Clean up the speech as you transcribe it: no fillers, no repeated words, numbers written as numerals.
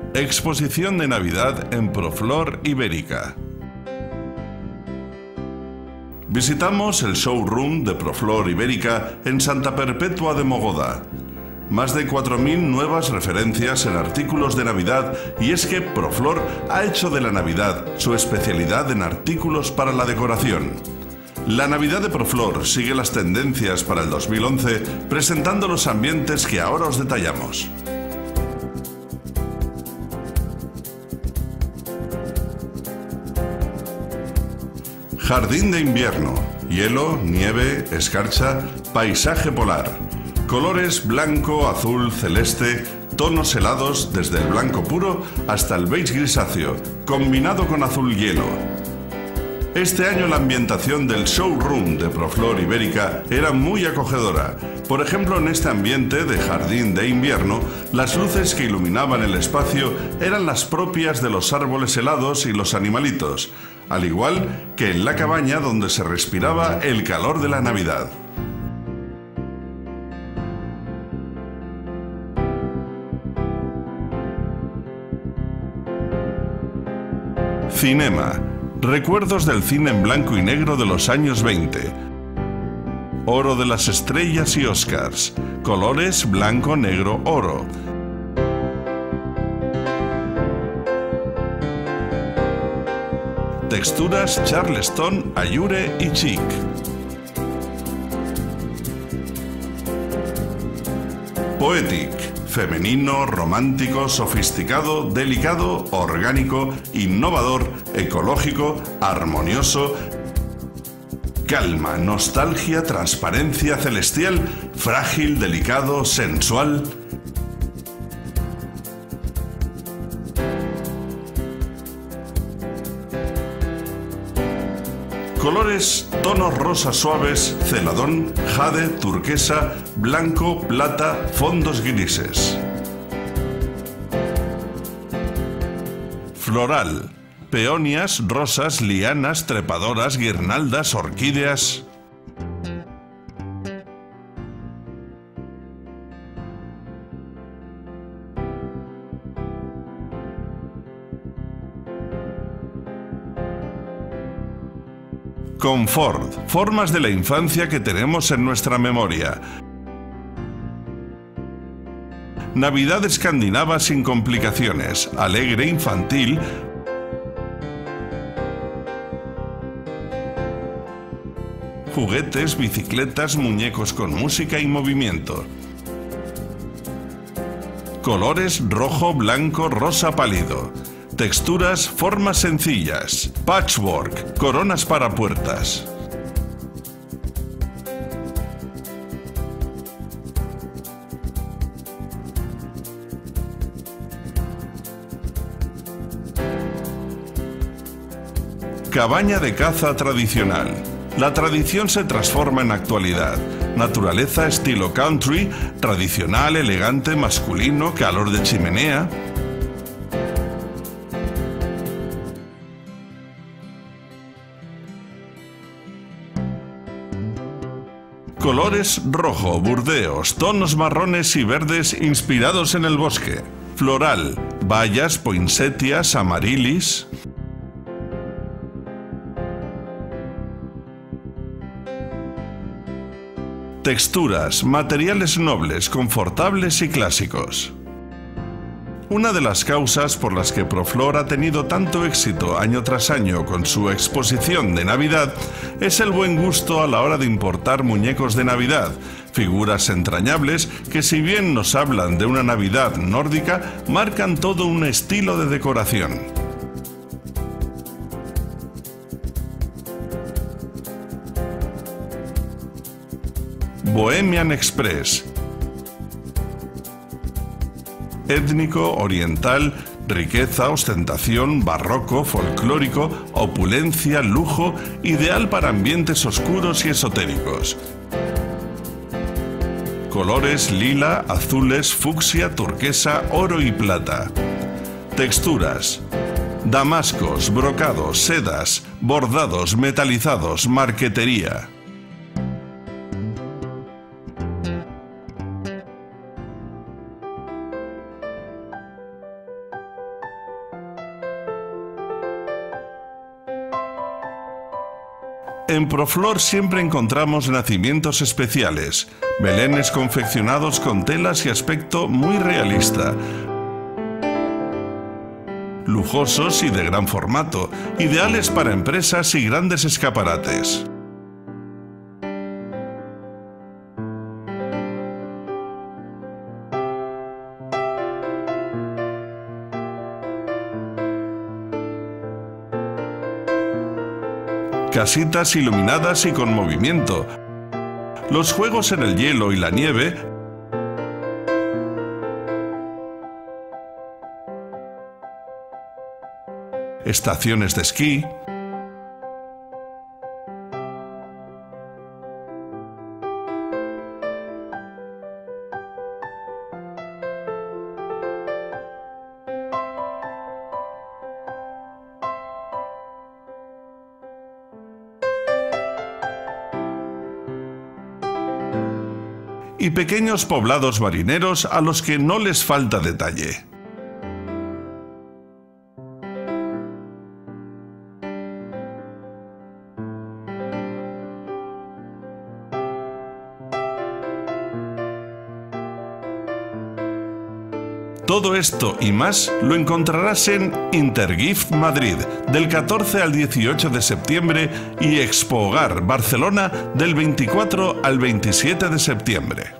Exposición de Navidad en Proflor Ibérica. Visitamos el showroom de Proflor Ibérica en Santa Perpetua de Mogoda. Más de 4.000 nuevas referencias en artículos de Navidad, y es que Proflor ha hecho de la Navidad su especialidad en artículos para la decoración. La Navidad de Proflor sigue las tendencias para el 2011, presentando los ambientes que ahora os detallamos. Jardín de invierno, hielo, nieve, escarcha, paisaje polar. Colores blanco, azul, celeste, tonos helados desde el blanco puro hasta el beige grisáceo, combinado con azul hielo. Este año la ambientación del showroom de Proflor Ibérica era muy acogedora. Por ejemplo, en este ambiente de jardín de invierno, las luces que iluminaban el espacio eran las propias de los árboles helados y los animalitos, al igual que en la cabaña donde se respiraba el calor de la Navidad. Cinema. Recuerdos del cine en blanco y negro de los años 20. Oro de las estrellas y Oscars. Colores blanco, negro, oro. Texturas Charleston, Ayure y Chic. Poetic. Femenino, romántico, sofisticado, delicado, orgánico, innovador, ecológico, armonioso. Calma, nostalgia, transparencia, celestial, frágil, delicado, sensual. Colores, tonos rosas suaves, celadón, jade, turquesa, blanco, plata, fondos grises. Floral. Peonias, rosas, lianas, trepadoras, guirnaldas, orquídeas. Confort, formas de la infancia que tenemos en nuestra memoria. Navidad escandinava sin complicaciones, alegre, infantil. Juguetes, bicicletas, muñecos con música y movimiento. Colores rojo, blanco, rosa pálido. Texturas, formas sencillas. Patchwork, coronas para puertas. Cabaña de caza tradicional. La tradición se transforma en actualidad. Naturaleza estilo country, tradicional, elegante, masculino, calor de chimenea. Colores rojo, burdeos, tonos marrones y verdes inspirados en el bosque. Floral, bayas, poinsettias, amarilis. Texturas, materiales nobles, confortables y clásicos. Una de las causas por las que Proflor ha tenido tanto éxito año tras año con su exposición de Navidad es el buen gusto a la hora de importar muñecos de Navidad, figuras entrañables que, si bien nos hablan de una Navidad nórdica, marcan todo un estilo de decoración. Bohemian Express. Étnico, oriental, riqueza, ostentación, barroco, folclórico, opulencia, lujo, ideal para ambientes oscuros y esotéricos. Colores lila, azules, fucsia, turquesa, oro y plata. Texturas: damascos, brocados, sedas, bordados, metalizados, marquetería. En Proflor siempre encontramos nacimientos especiales, belenes confeccionados con telas y aspecto muy realista, lujosos y de gran formato, ideales para empresas y grandes escaparates. Casitas iluminadas y con movimiento, los juegos en el hielo y la nieve, estaciones de esquí, y pequeños poblados marineros a los que no les falta detalle. Todo esto y más lo encontrarás en Intergift Madrid del 14 al 18 de septiembre y Expo Hogar Barcelona del 24 al 27 de septiembre.